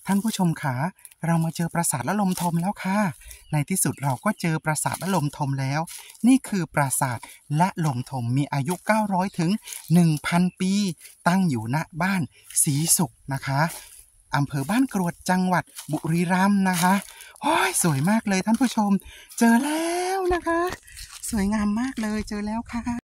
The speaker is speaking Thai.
ท่านผู้ชมขาเรามาเจอปราสาทละลมทมแล้วค่ะในที่สุดเราก็เจอปราสาทละลมทมแล้วนี่คือปราสาทละลมทมมีอายุ900ถึง 1,000 ปีตั้งอยู่ณบ้านศรีสุขนะคะอำเภอบ้านกรวดจังหวัดบุรีรัมย์นะคะโอ้ยสวยมากเลยท่านผู้ชมเจอแล้วนะคะสวยงามมากเลยเจอแล้วค่ะ